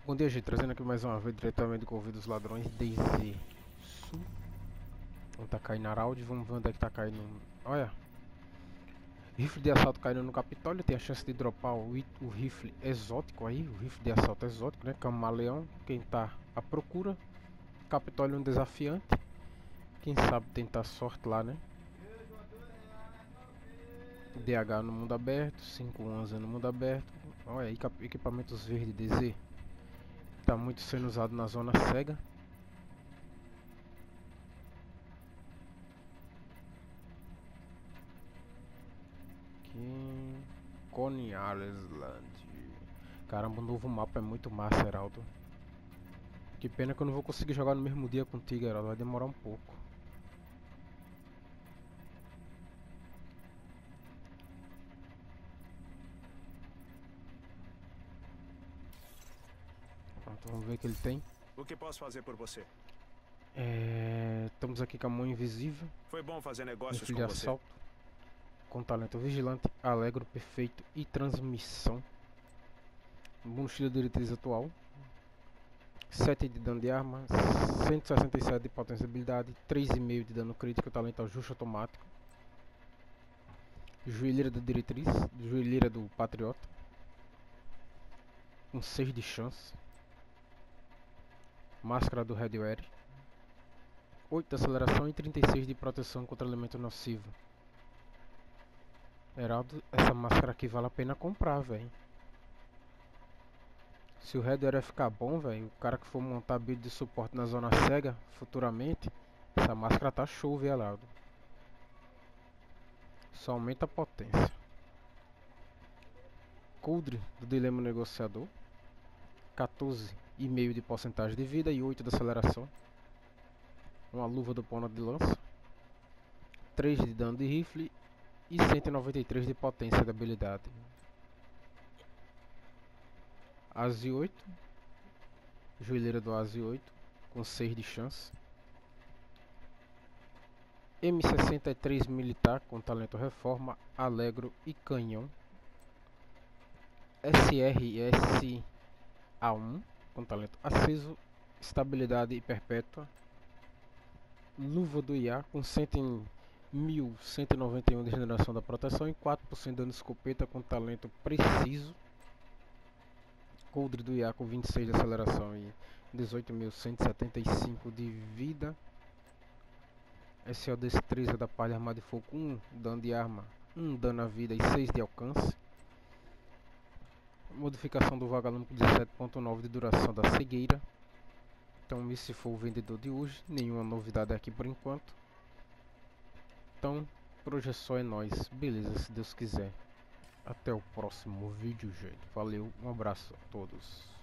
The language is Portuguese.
Bom dia, gente, trazendo aqui mais uma vez diretamente do Corvo dos Ladrões DZ Sul. Onde tá caindo Araldi, vamos ver onde é que tá caindo. Olha, rifle de assalto caindo no Capitólio, tem a chance de dropar o rifle exótico aí, o rifle de assalto exótico, né, Camaleão. Quem tá à procura, Capitólio um desafiante, quem sabe tentar sorte lá, né. DH no mundo aberto, 511 no mundo aberto. Olha, equipamentos verde DZ, tá muito sendo usado na zona cega. Coney Island. Caramba, o novo mapa é muito massa, Heraldo. Que pena que eu não vou conseguir jogar no mesmo dia contigo, Heraldo. Vai demorar um pouco. Pronto, vamos ver o que ele tem. O que posso fazer por você? Estamos aqui com a mão invisível. Foi bom fazer negócios Rifle com de você. assalto. Com talento vigilante, alegro, perfeito e transmissão. Bom estilo de diretriz atual. 7 de dano de arma, 167 de potencialidade, 3,5 de dano crítico, talento ajuste automático. Joelheira da diretriz, joelheira do patriota, com 6 de chance. Máscara do Redware, 8 de aceleração e 36 de proteção contra elemento nocivo. Heraldo, essa máscara aqui vale a pena comprar, velho. Se o Redware ficar bom, velho, o cara que for montar build de suporte na zona cega futuramente, essa máscara tá show, viu, Heraldo? Só aumenta a potência. Coldre do Dilema Negociador, 14,5 de porcentagem de vida e 8 de aceleração. Uma luva do Ponta de Lança, 3 de dano de rifle e 193 de potência da habilidade. Asi 8, joelheira do Asi 8, com 6 de chance. M63 militar, com talento reforma, alegro e canhão. SRS A1, com talento aceso, estabilidade perpétua. Luva do IA, com 1.191 de regeneração da proteção e 4% de dano de escopeta, com talento preciso. Coldre do IA com 26 de aceleração e 18.175 de vida. SO destreza da palha armada de fogo, 1 dano de arma, 1 dano à vida e 6 de alcance. Modificação do vagalume com 17.9 de duração da cegueira. Então esse foi o vendedor de hoje, nenhuma novidade aqui por enquanto. Então por hoje é só, é nóis, beleza, se Deus quiser. Até o próximo vídeo, gente. Valeu, um abraço a todos.